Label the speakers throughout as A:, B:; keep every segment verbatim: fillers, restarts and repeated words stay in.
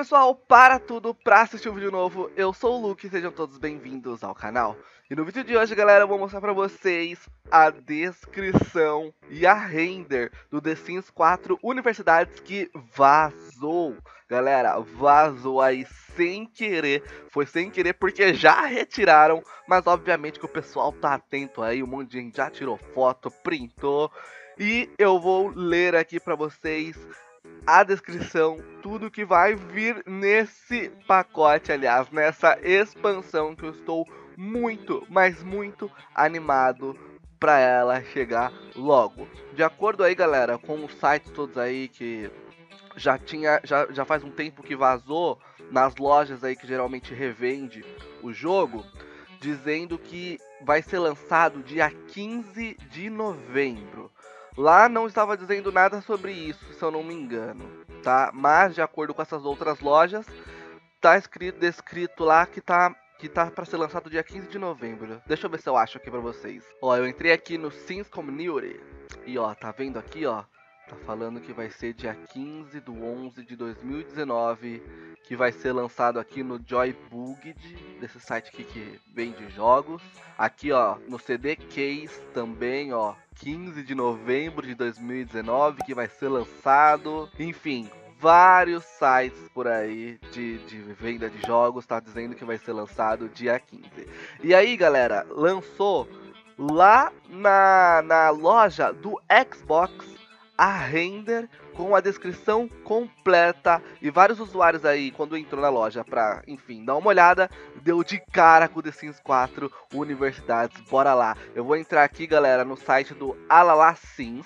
A: pessoal, para tudo pra assistir um vídeo novo, eu sou o Luke, sejam todos bem-vindos ao canal. E no vídeo de hoje, galera, eu vou mostrar pra vocês a descrição e a render do The Sims quatro Universidades que vazou. Galera, vazou aí sem querer, foi sem querer porque já retiraram, mas obviamente que o pessoal tá atento aí, um monte de gente já tirou foto, printou. E eu vou ler aqui pra vocês a descrição, tudo que vai vir nesse pacote, aliás, nessa expansão que eu estou muito, mas muito animado para ela chegar logo. De acordo aí, galera, com os sites todos aí que já tinha, já, já faz um tempo que vazou nas lojas aí que geralmente revende o jogo, dizendo que vai ser lançado dia quinze de novembro. Lá não estava dizendo nada sobre isso, se eu não me engano, tá? Mas de acordo com essas outras lojas, tá escrito, descrito lá que tá que tá para ser lançado dia quinze de novembro. Deixa eu ver se eu acho aqui para vocês. Ó, eu entrei aqui no Sims Community e ó, tá vendo aqui, ó? Tá falando que vai ser dia quinze do onze de dois mil e dezenove, que vai ser lançado aqui no Joy Bugged, desse site aqui que vende jogos. Aqui, ó, no C D Case também, ó, quinze de novembro de dois mil e dezenove, que vai ser lançado. Enfim, vários sites por aí de, de venda de jogos tá dizendo que vai ser lançado dia quinze. E aí, galera, lançou lá na, na loja do Xbox a render com a descrição completa, e vários usuários aí, quando entrou na loja pra, enfim, dar uma olhada, deu de cara com o The Sims quatro Universidades. Bora lá, eu vou entrar aqui, galera, no site do Alala Sims,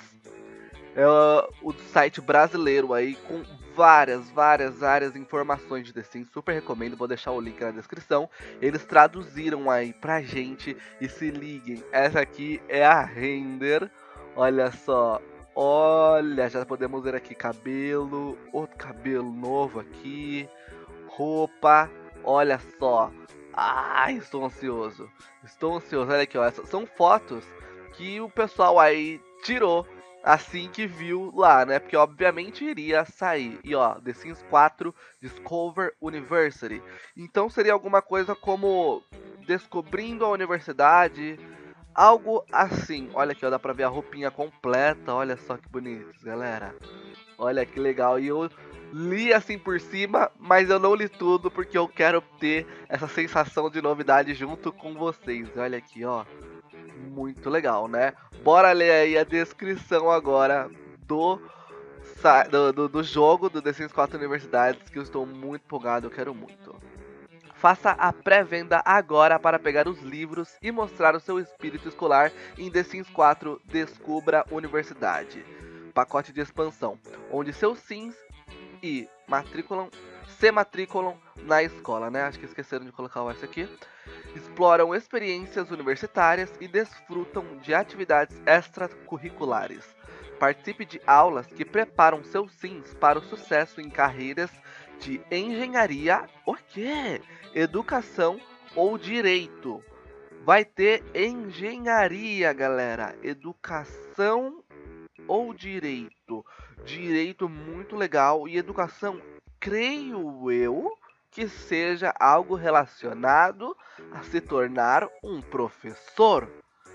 A: é o site brasileiro aí, com várias, várias, várias informações de The Sims, super recomendo, vou deixar o link na descrição. Eles traduziram aí pra gente, e se liguem, essa aqui é a render, olha só. Olha, já podemos ver aqui cabelo, outro cabelo novo aqui, roupa, olha só. Ai, estou ansioso, estou ansioso, olha aqui, ó, essas são fotos que o pessoal aí tirou assim que viu lá, né, porque obviamente iria sair. E ó, The Sims quatro Discover University, então seria alguma coisa como descobrindo a universidade, algo assim. Olha aqui, ó, dá pra ver a roupinha completa. Olha só que bonito, galera. Olha que legal. E eu li assim por cima, mas eu não li tudo porque eu quero ter essa sensação de novidade junto com vocês. Olha aqui, ó. Muito legal, né? Bora ler aí a descrição agora do, do, do, do jogo do The Sims quatro Universidades, que eu estou muito empolgado, eu quero muito. Faça a pré-venda agora para pegar os livros e mostrar o seu espírito escolar em The Sims quatro Descubra Universidade. Pacote de expansão, onde seus Sims e matriculam, se matriculam na escola, né? Acho que esqueceram de colocar o S aqui. Exploram experiências universitárias e desfrutam de atividades extracurriculares. Participe de aulas que preparam seus Sims para o sucesso em carreiras de engenharia, o quê? Educação ou direito. Vai ter engenharia, galera. Educação ou direito. Direito muito legal. E educação, creio eu, que seja algo relacionado a se tornar um professor.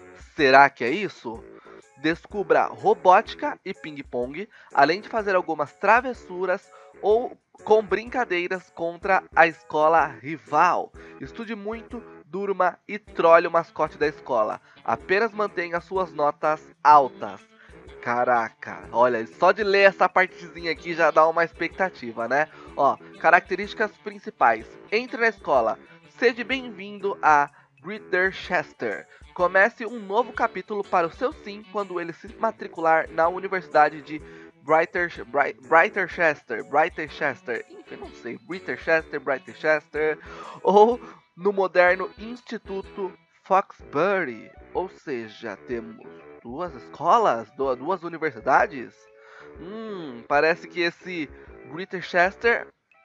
A: Será que é isso? Descubra robótica e ping-pong, além de fazer algumas travessuras ou com brincadeiras contra a escola rival. Estude muito, durma e trole o mascote da escola. Apenas mantenha suas notas altas. Caraca, olha, só de ler essa partezinha aqui já dá uma expectativa, né? Ó, características principais. Entre na escola. Seja bem-vindo a Britterchester. Comece um novo capítulo para o seu sim quando ele se matricular na Universidade de Brighter, Bright, Brighterchester, Brighterchester, enfim, não sei, Britterchester, Brighterchester, ou no moderno Instituto Foxbury. Ou seja, temos duas escolas, duas universidades. Hum, parece que esse Britterchester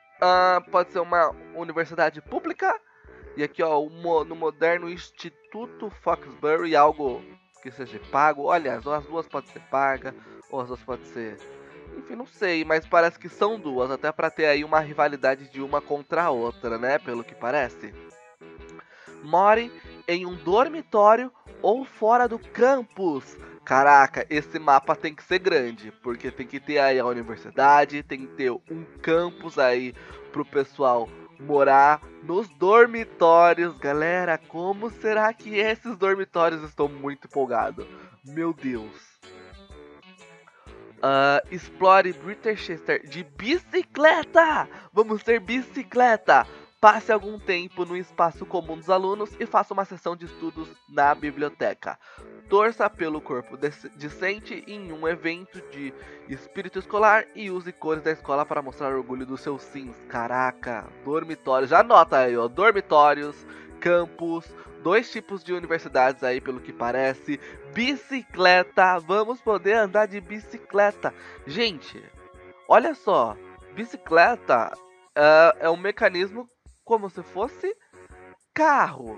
A: uh, pode ser uma universidade pública. E aqui, ó, no moderno Instituto Foxbury, algo que seja pago. Olha, as duas podem ser pagas, ou as duas podem ser Enfim, não sei, mas parece que são duas, até pra ter aí uma rivalidade de uma contra a outra, né? Pelo que parece. More em um dormitório ou fora do campus. Caraca, esse mapa tem que ser grande, porque tem que ter aí a universidade, tem que ter um campus aí pro pessoal morar nos dormitórios. Galera, como será que esses dormitórios? Estou muito empolgado. Meu Deus. Uh, explore Britichester de bicicleta! Vamos ter bicicleta! Passe algum tempo no espaço comum dos alunos e faça uma sessão de estudos na biblioteca. Torça pelo corpo discente em um evento de espírito escolar e use cores da escola para mostrar orgulho dos seus sims. Caraca, dormitórios, já anota aí, ó, dormitórios, campus, dois tipos de universidades aí, pelo que parece. Bicicleta, vamos poder andar de bicicleta. Gente, olha só, bicicleta uh, é um mecanismo como se fosse carro.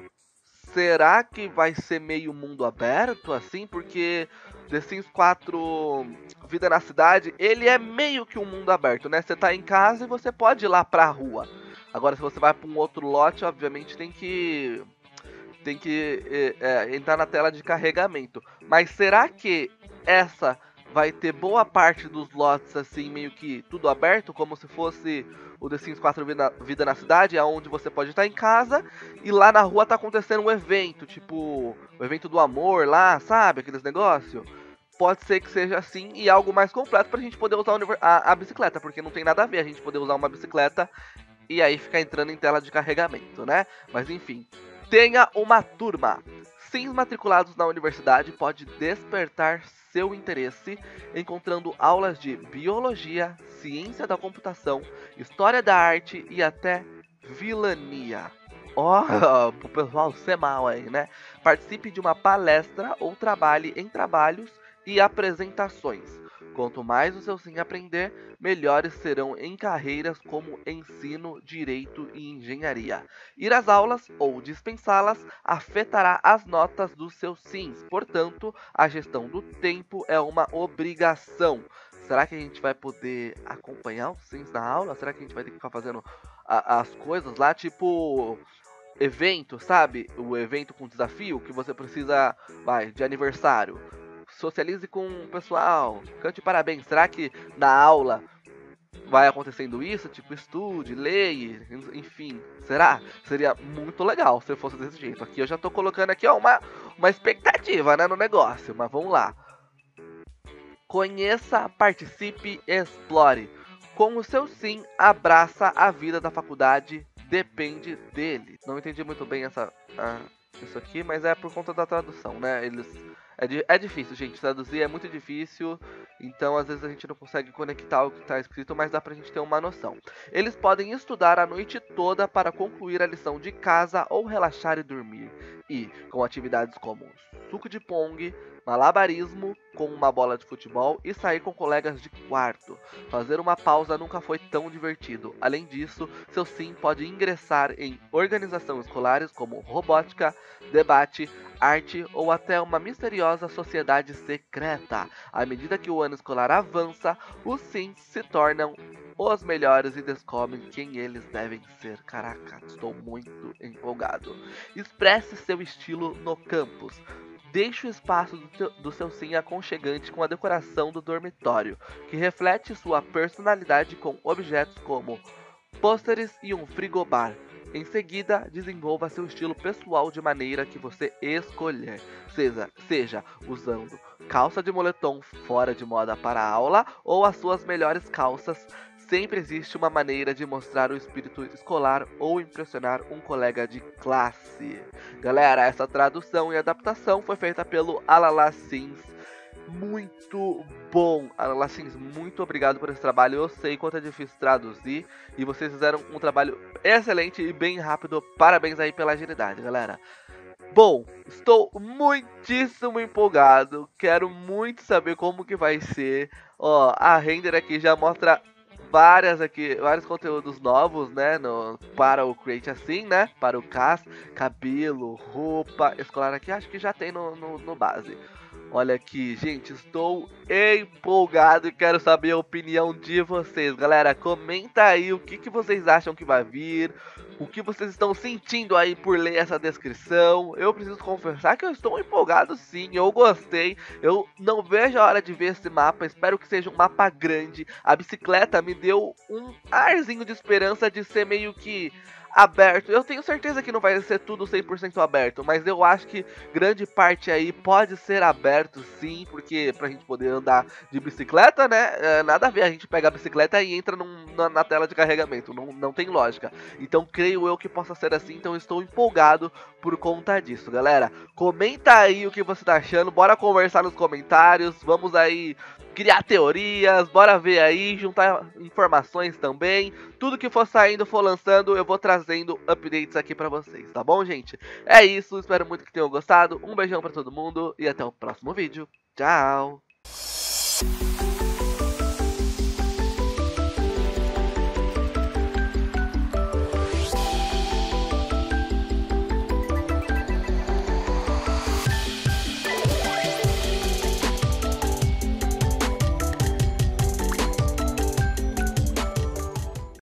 A: Será que vai ser meio mundo aberto assim? Porque The Sims quatro Vida na Cidade, ele é meio que um mundo aberto, né? Você tá em casa e você pode ir lá pra rua. Agora, se você vai para um outro lote, obviamente tem que tem que é, é, entrar na tela de carregamento. Mas será que essa vai ter boa parte dos lotes assim, meio que tudo aberto, como se fosse o The Sims quatro Vida, Vida na Cidade, onde você pode estar em casa e lá na rua tá acontecendo um evento, tipo o evento do amor lá, sabe? Aqueles negócios. Pode ser que seja assim e algo mais completo pra gente poder usar a, a bicicleta, porque não tem nada a ver a gente poder usar uma bicicleta e aí ficar entrando em tela de carregamento, né? Mas enfim, tenha uma turma. Sims matriculados na universidade pode despertar seu interesse encontrando aulas de biologia, ciência da computação, história da arte e até vilania. Ó, oh, pro pessoal ser mal aí, né? Participe de uma palestra ou trabalhe em trabalhos e apresentações. Quanto mais o seu sim aprender, melhores serão em carreiras como ensino, direito e engenharia. Ir às aulas ou dispensá-las afetará as notas dos seus sims, portanto, a gestão do tempo é uma obrigação. Será que a gente vai poder acompanhar os sims na aula? Será que a gente vai ter que ficar fazendo a, as coisas lá, tipo evento, sabe? O evento com desafio que você precisa, vai, de aniversário. Socialize com o pessoal, cante parabéns. Será que na aula vai acontecendo isso? Tipo, estude, leia, enfim. Será? Seria muito legal se fosse desse jeito. Aqui eu já tô colocando aqui, ó, uma, uma expectativa, né, no negócio. Mas vamos lá. Conheça, participe, explore. Com o seu sim, abraça a vida da faculdade, depende dele. Não entendi muito bem essa, ah, isso aqui, mas é por conta da tradução, né? Eles... É, di é difícil, gente, traduzir é muito difícil, então às vezes a gente não consegue conectar o que está escrito, mas dá pra gente ter uma noção. Eles podem estudar a noite toda para concluir a lição de casa ou relaxar e dormir. E, com atividades como suco de pong, malabarismo com uma bola de futebol e sair com colegas de quarto. Fazer uma pausa nunca foi tão divertido. Além disso, seu sim pode ingressar em organizações escolares como robótica, debate, arte ou até uma misteriosa sociedade secreta. À medida que o ano escolar avança, os sims se tornam os melhores e descobrem quem eles devem ser. Caraca, estou muito empolgado. Expresse seu estilo no campus. Deixe o espaço do, teu, do seu sim aconchegante com a decoração do dormitório, que reflete sua personalidade com objetos como pôsteres e um frigobar. Em seguida, desenvolva seu estilo pessoal de maneira que você escolher, seja, seja usando calça de moletom fora de moda para a aula ou as suas melhores calças. Sempre existe uma maneira de mostrar o espírito escolar ou impressionar um colega de classe. Galera, essa tradução e adaptação foi feita pelo Alala Sims. Muito bom, Alala Sims, muito obrigado por esse trabalho. Eu sei quanto é difícil traduzir e vocês fizeram um trabalho excelente e bem rápido. Parabéns aí pela agilidade, galera. Bom, estou muitíssimo empolgado. Quero muito saber como que vai ser. Ó, a render aqui já mostra várias aqui, vários conteúdos novos, né, no, para o Create Assim, né, para o C A S, cabelo, roupa escolar aqui, acho que já tem no, no, no base. Olha aqui, gente, estou empolgado e quero saber a opinião de vocês. Galera, comenta aí o que, que vocês acham que vai vir, o que vocês estão sentindo aí por ler essa descrição. Eu preciso confessar que eu estou empolgado sim, eu gostei. Eu não vejo a hora de ver esse mapa, espero que seja um mapa grande. A bicicleta me deu um arzinho de esperança de ser meio que aberto. Eu tenho certeza que não vai ser tudo cem por cento aberto, mas eu acho que grande parte aí pode ser aberto sim, porque pra gente poder andar de bicicleta, né, é, nada a ver, a gente pega a bicicleta e entra num, na, na tela de carregamento, não, não tem lógica. Então creio eu que possa ser assim, então estou empolgado por conta disso, galera. Comenta aí o que você tá achando, bora conversar nos comentários, vamos aí criar teorias, bora ver aí, juntar informações também. Tudo que for saindo, for lançando, eu vou trazendo updates aqui pra vocês, tá bom, gente? É isso, espero muito que tenham gostado. Um beijão pra todo mundo e até o próximo vídeo. Tchau!